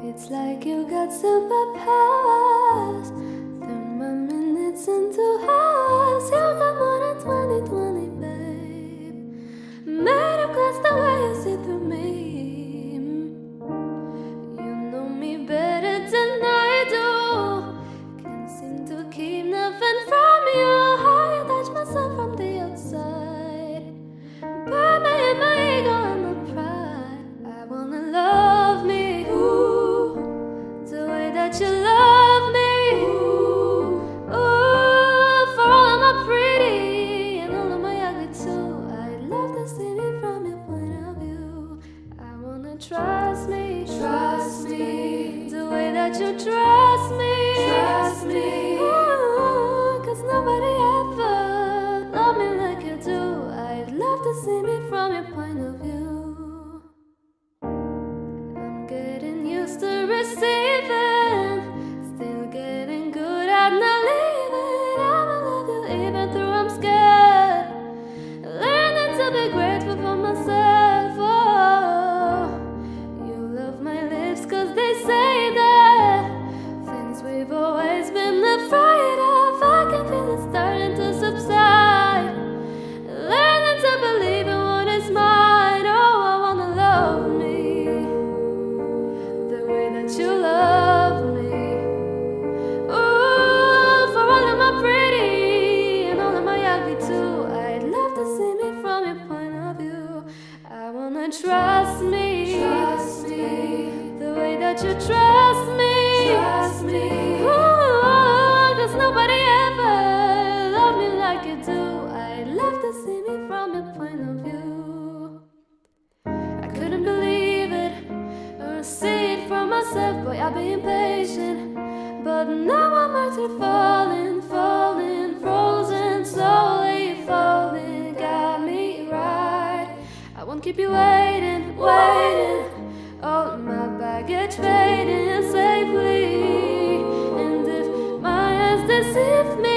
It's like you got superpowers. Turn my minutes into hours. You got more than 20/20, babe. Made of glass the way you see through me. You know me better than I do. Can't seem to keep nothing from you. How you touch myself from the outside. Burn me in my ego and my pride. I wanna love me. That you love me, ooh, for all of my pretty and all of my ugly too. I'd love to see me from your point of view. I wanna trust me, the way that you trust me, ooh, 'cause nobody ever loved me like you do. I'd love to see me from your point of view. I'm getting used to receiving. Trust me, the way that you trust me, ooh, 'cause nobody ever loved me like you do. I'd love to see me from your point of view. I couldn't believe it or see it for myself, boy, I've been impatient. But now I'm actually falling, frozen, slowly falling. Got me right. I won't keep you waiting, all my baggage fading safely. And if my eyes deceive me,